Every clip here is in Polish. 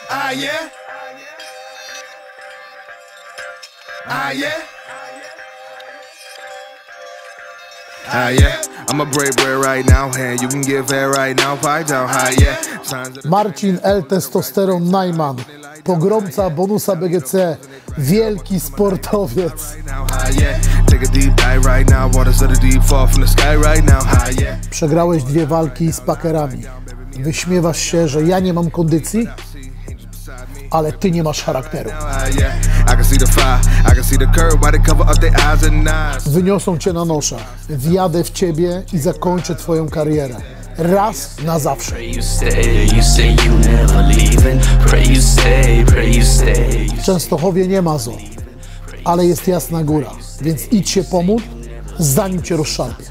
Ah yeah. Ah yeah. Ah yeah. I'm a brave boy right now, and you can give that right now, fight down high, yeah. Marcin L. Testosteron Najman, pogromca bonusa BGC, wielki sportowiec. Przegrałeś 2 walki z pakerami. Wyśmiewasz się, że ja nie mam kondycji, ale ty nie masz charakteru. Wyniosą cię na noszach, wjadę w ciebie i zakończę twoją karierę. Raz na zawsze. W Częstochowie nie ma zoo, ale jest Jasna Góra, więc idź się pomóc, zanim cię rozszarpie.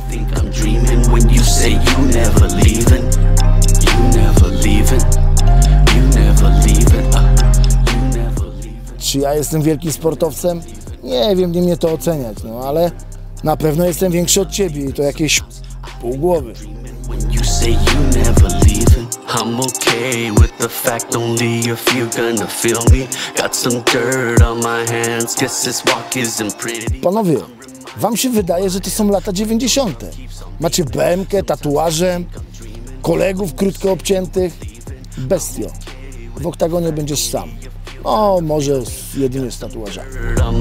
Czy ja jestem wielkim sportowcem? Nie wiem, nie mnie to oceniać, no ale na pewno jestem większy od ciebie i to jakieś pół głowy. I'm okay with the fact only if you're gonna feel me. Got some dirt on my hands, guess this walk isn't pretty. Panowie, wam się wydaje, że to są lata 90. Macie BMK, tatuaże, kolegów krótko obciętych. Bestio, w oktagonie będziesz sam. O, może jedynie z tatuażami.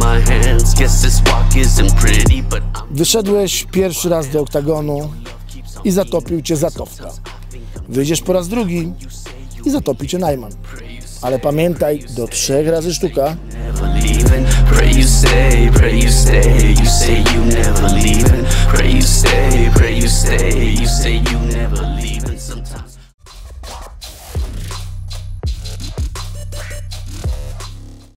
Wyszedłeś pierwszy raz do oktagonu i zatopił cię Zatowka. Wyjdziesz po raz drugi i zatopi cię Najman. Ale pamiętaj, do 3 razy sztuka. Pray you stay, you say you never leaving.